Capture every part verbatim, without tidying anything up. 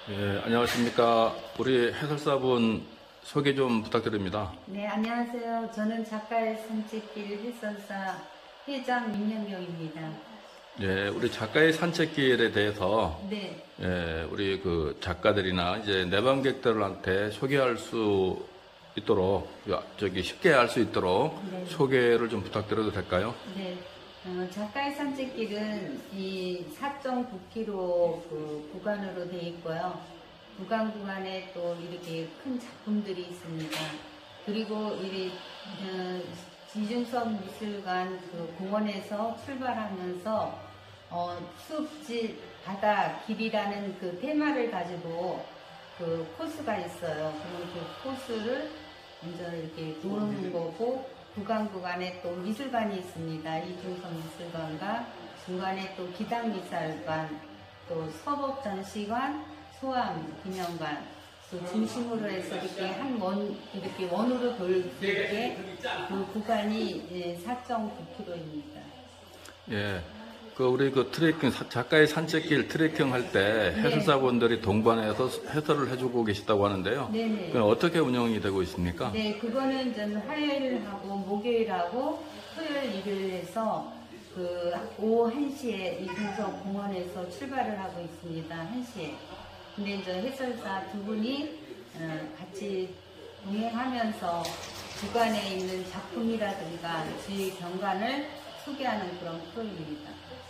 예, 안녕하십니까. 우리 해설사분 소개 좀 부탁드립니다. 네, 안녕하세요. 저는 작가의 산책길 해설사 회장 민영경입니다. 예, 우리 작가의 산책길에 대해서 네, 예, 우리 그 작가들이나 이제 내방객들한테 소개할 수 있도록 저기 쉽게 알 수 있도록 네. 소개를 좀 부탁드려도 될까요? 네. 어, 작가의 산책길은 이 사 점 구 킬로미터 그 구간으로 되어 있고요. 구간 구간에 또 이렇게 큰 작품들이 있습니다. 그리고 이 어, 이중섭 미술관 그 공원에서 출발하면서 어, 숲질 바다 길이라는 그 테마를 가지고 그 코스가 있어요. 그럼 그 코스를 먼저 이렇게 도는 거고, 구간 구간에 또 미술관이 있습니다. 이중섭 미술관과 중간에 또 기당미술관, 또 서법전시관, 소암 기념관, 또 중심으로 해서 이렇게 한 원, 이렇게 원으로 돌게 그 구간이 사 점 구 킬로미터입니다. 예. 그 우리 그 트레킹 작가의 산책길 트레킹 할 때 해설사분들이 동반해서 해설을 해주고 계시다고 하는데요. 네네. 그건 어떻게 운영이 되고 있습니까? 네, 그거는 저는 화요일하고 목요일하고 토요일 일요일에서 그 오후 한 시에 이중섭 공원에서 출발을 하고 있습니다. 한 시에. 근데 이제 해설사 두 분이 어, 같이 동행하면서 주간에 있는 작품이라든가 주의 경관을 소개하는 그런 프로입니다.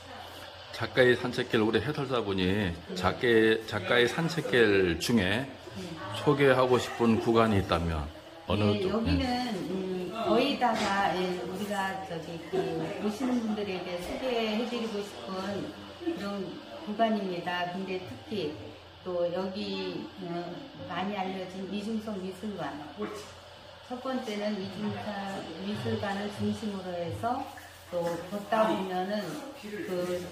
작가의 산책길 우리 해설사분이 작가의, 작가의 산책길 중에 네. 소개하고 싶은 구간이 있다면 어느 네, 쪽? 여기는 음, 거의 다가 예, 우리가 저기 그 보시는 분들에게 소개해드리고 싶은 그런 구간입니다. 근데 특히 또 여기 어, 많이 알려진 이중섭 미술관. 첫 번째는 이중섭 미술관을 중심으로 해서 또 걷다 보면은 그,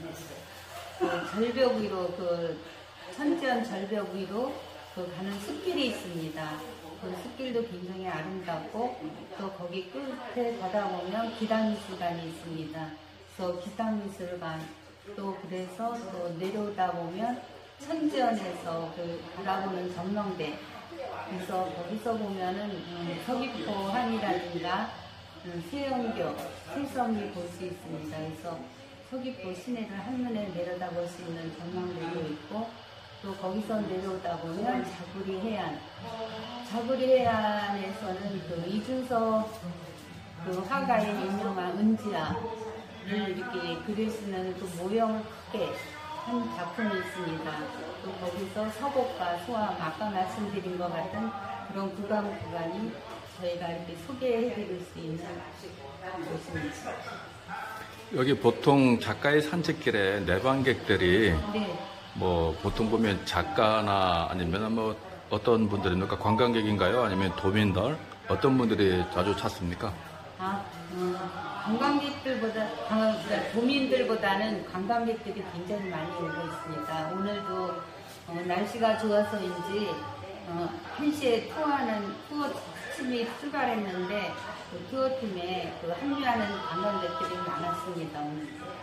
그 절벽 위로 그 천지연 절벽 위로 그 가는 숲길이 있습니다. 그 숲길도 굉장히 아름답고 또 거기 끝에 가다 보면 기당미술관이 있습니다. 그래서 기당미술관 또 그래서 또 내려오다 보면 천지연에서 그 바라보는 전망대, 그래서 거기서 보면은 음, 서귀포항이라든가 음, 세영교, 세섬이 볼 수 있습니다. 그래서 서귀포 시내를 한눈에 내려다볼 수 있는 전망대도 있고, 또 거기서 내려오다 보면 자구리 해안, 자구리 해안에서는 그 이준석 그 화가의 유명한 은지아를 이렇게 그릴 수 있는 그 모형을 크게 한 작품이 있습니다. 또 거기서 서곡과 소암, 아까 말씀드린 것 같은 그런 구간 구간이 저희가 이렇게 소개해드릴 수 있는 곳입니다. 여기 보통 작가의 산책길에 내방객들이 네. 뭐 보통 보면 작가나 아니면 뭐 어떤 분들입니까? 관광객인가요? 아니면 도민들? 어떤 분들이 자주 찾습니까? 아, 음, 관광객들보다, 아, 도민들보다는 관광객들이 굉장히 많이 오고 있습니다. 오늘도 어, 날씨가 좋아서인지 어, 한 시에 투어하는 투어 팀이 출발했는데 그 투어팀에 그 합류하는 관광객들이 많았습니다. 오늘.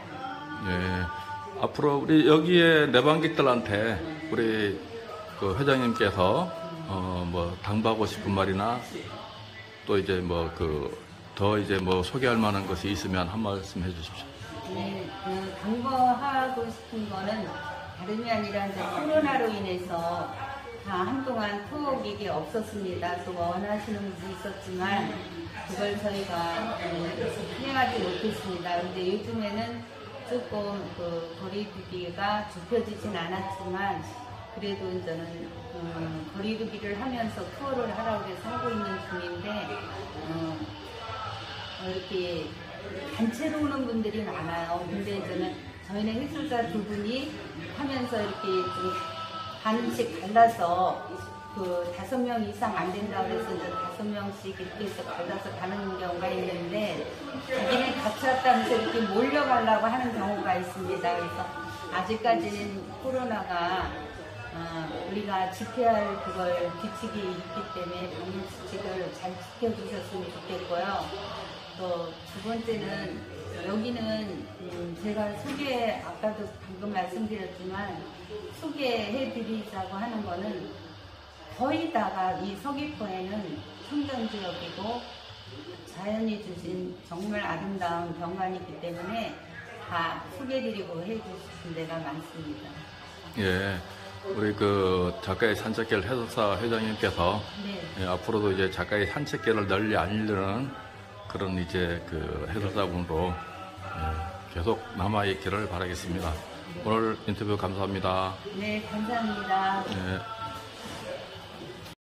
예. 앞으로 우리 여기에 내방객들한테 우리 그 회장님께서 어 뭐 당부하고 싶은 말이나 또 이제 뭐 그 더 이제 뭐 소개할 만한 것이 있으면 한 말씀 해주십시오. 네, 그 당부하고 싶은 거는 다름이 아니라 이제 코로나로 인해서 다 한동안 투어객이 없었습니다. 또 원하시는 분도 있었지만 그걸 저희가 진행하지 못했습니다. 근데 요즘에는 조금 그 거리두기가 좁혀지진 않았지만 그래도 이제는 음, 거리두기를 하면서 투어를 하라고 해서 하고 있는 중인데 음, 이렇게 단체로 오는 분들이 많아요. 근데 이제는 저희는 해설사 두 분이 하면서 이렇게 좀 반씩 갈라서 그 다섯 명 이상 안 된다고 해서 이제 다섯 명씩 이렇게 해서 갈라서 가는 경우가 있는데 자기네 같이 왔다면서 이렇게 몰려가려고 하는 경우가 있습니다. 그래서 아직까지는 코로나가 어, 우리가 지켜야 할 그걸 규칙이 있기 때문에 방역 수칙을 잘 지켜주셨으면 좋겠고요. 또 두 번째는 여기는 음, 제가 소개 아까도 방금 말씀드렸지만 소개해드리자고 하는 거는 거의 다가 이 서귀포에는 청정지역이고 자연이 주신 정말 아름다운 경관이기 때문에 다 소개드리고 해주신 데가 많습니다. 예, 우리 그 작가의 산책길 해설사 회장님께서 네. 예, 앞으로도 이제 작가의 산책길을 널리 알리는 그런 이제 그 해설사분으로 예, 계속 남아있기를 바라겠습니다. 오늘 인터뷰 감사합니다. 네, 감사합니다. 예.